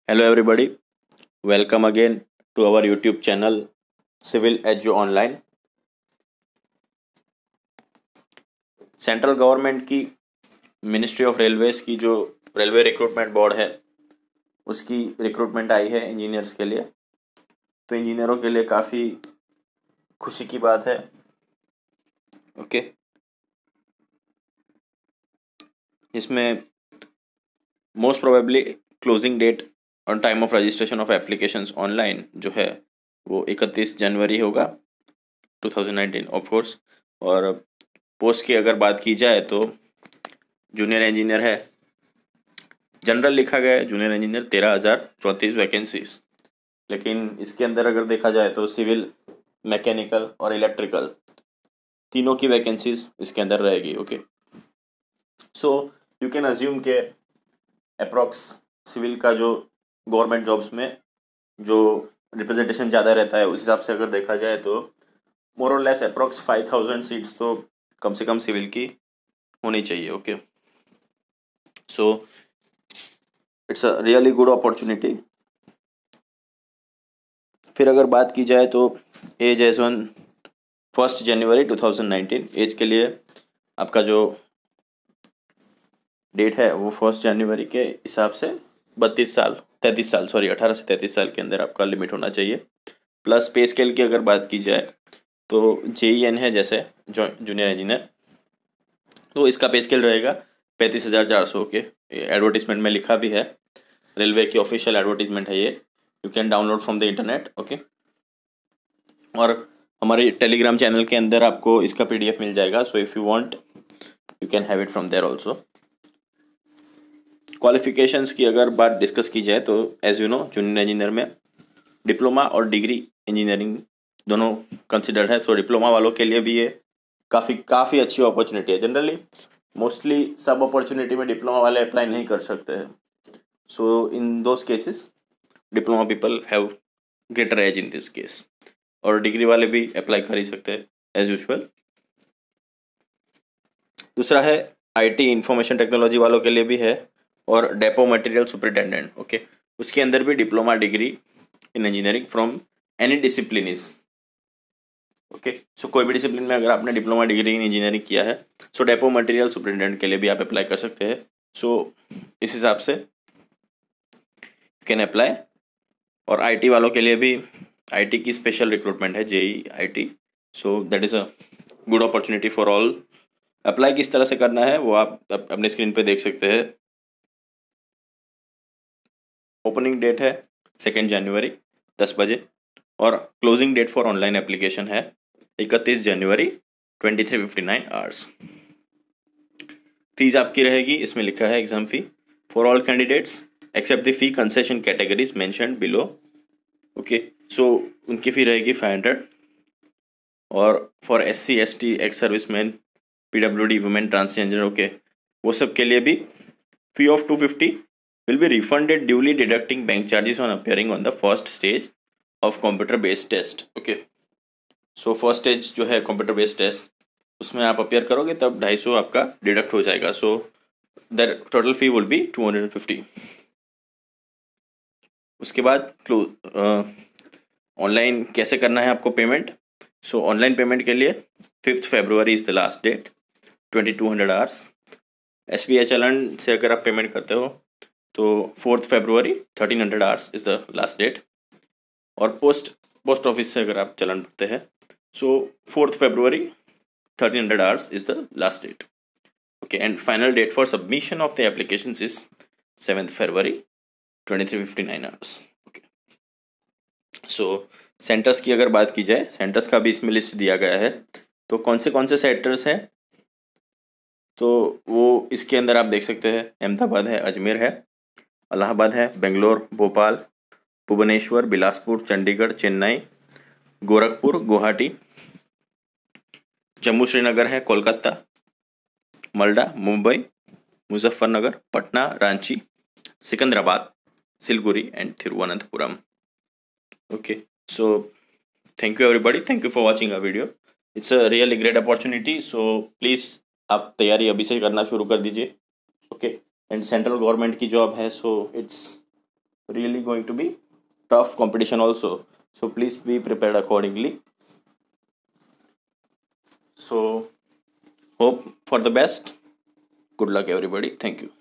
Hello everybody, welcome again to our YouTube channel Civil Edu Online। Central government की ministry of railways की जो railway recruitment board है उसकी recruitment आई है engineers के लिए। तो इंजीनियरों के लिए काफ़ी खुशी की बात है। ओके, इसमें मोस्ट प्रोबेबली क्लोजिंग डेट और time of registration of applications online जो है वो 31 जनवरी होगा 2019 ऑफ कोर्स। और पोस्ट की अगर बात की जाए तो जूनियर इंजीनियर है, जनरल लिखा गया है जूनियर इंजीनियर 13,034 वैकेंसीज। लेकिन इसके अंदर अगर देखा जाए तो सिविल, मैकेनिकल और इलेक्ट्रिकल तीनों की वैकेंसीज इसके अंदर रहेगी। Okay, so you can assume के अप्रॉक्स सिविल का जो गवर्नमेंट जॉब्स में जो रिप्रेजेंटेशन ज़्यादा रहता है उस हिसाब से अगर देखा जाए तो मोर और लेस अप्रॉक्स 5,000 सीट्स तो कम से कम सिविल की होनी चाहिए। Okay, so it's a really good opportunity. फिर अगर बात की जाए तो एज एज वन 1 जनवरी 2019 एज के लिए आपका जो डेट है वो 1 जनवरी के हिसाब से 18 से 33 साल के अंदर आपका लिमिट होना चाहिए। प्लस पे स्केल की अगर बात की जाए तो JEN है जैसे जूनियर इंजीनियर, तो इसका पे स्केल रहेगा 35,400 के। एडवर्टीजमेंट में लिखा भी है, रेलवे की ऑफिशियल एडवर्टीजमेंट है ये, you can download from the internet. Okay, और हमारे टेलीग्राम चैनल के अंदर आपको इसका PDF मिल जाएगा, so if you want you can have it from there also. Qualifications की अगर बात डिस्कस की जाए तो as you know junior engineer में डिप्लोमा और डिग्री इंजीनियरिंग दोनों कंसिडर्ड है। सो डिप्लोमा वालों के लिए भी ये काफ़ी अच्छी अपॉर्चुनिटी है। जनरली मोस्टली सब अपॉर्चुनिटी में डिप्लोमा वाले अप्लाई नहीं कर सकते हैं, so in those cases diploma people have greater age in this case, और डिग्री वाले भी अप्लाई कर ही सकते हैं एज यूजुअल। दूसरा है IT इंफॉर्मेशन टेक्नोलॉजी वालों के लिए भी है, और डेपो मटेरियल सुपरिटेंडेंट। ओके, उसके अंदर भी diploma degree in engineering from any discipline is okay. So कोई भी डिसिप्लिन में अगर आपने डिप्लोमा डिग्री इन इंजीनियरिंग किया है सो डेपो मटेरियल सुपरिटेंडेंट के लिए भी आप अप्लाई कर सकते हैं। सो इस हिसाब से कैन अप्लाई। और IT वालों के लिए भी IT की स्पेशल रिक्रूटमेंट है JEIT, so that is a good opportunity for all. Apply किस तरह से करना है वो आप अपने स्क्रीन पे देख सकते हैं। ओपनिंग डेट है 2 जनवरी 10 बजे, और closing date for online application है 31 जनवरी 23:59 आवर्स। फीस आपकी रहेगी, इसमें लिखा है exam fee for all candidates except the fee concession categories mentioned below. Okay, so उनकी फ़ी रहेगी 500, और for SC ST ex serviceman PWD women transgender okay वो सब के लिए भी fee of 250 will be refunded duly deducting bank charges on appearing on the first stage of computer based test। Okay, so first stage जो है computer based test उसमें आप appear करोगे तब 250 आपका डिडक्ट हो जाएगा। So the total fee will be 250। उसके बाद ऑनलाइन कैसे करना है आपको पेमेंट। सो ऑनलाइन पेमेंट के लिए 5 फरवरी is the last date, 2200 hours. SBI चलन से अगर आप पेमेंट करते हो तो 4 फरवरी 1300 hours is the last date. और पोस्ट ऑफिस से अगर आप चलन भरते हैं सो 4 फरवरी 1300 hours is the last date. Okay, and final date for submission of the application is 7 फरवरी 23:59 आवर्स। ओके, सो सेंटर्स की अगर बात की जाए, सेंटर्स का भी इसमें लिस्ट दिया गया है। तो कौन से सेंटर्स हैं तो वो इसके अंदर आप देख सकते हैं। अहमदाबाद है, अजमेर है, इलाहाबाद है, बेंगलोर, भोपाल, भुवनेश्वर, बिलासपुर, चंडीगढ़, चेन्नई, गोरखपुर, गुवाहाटी, जम्मू श्रीनगर है, Kolkata, Malda, Mumbai, Muzaffarnagar, Patna, Ranchi, Secunderabad, Siliguri and Thiruvananthapuram. Okay, so thank you everybody, thank you for watching a video. It's a really great opportunity, so please आप तैयारी अभी से करना शुरू कर दीजिए। ओके, एंड सेंट्रल गवर्नमेंट की जॉब है, so it's really going to be tough competition also. So please be prepared accordingly. So hope for the best. Good luck everybody. Thank you.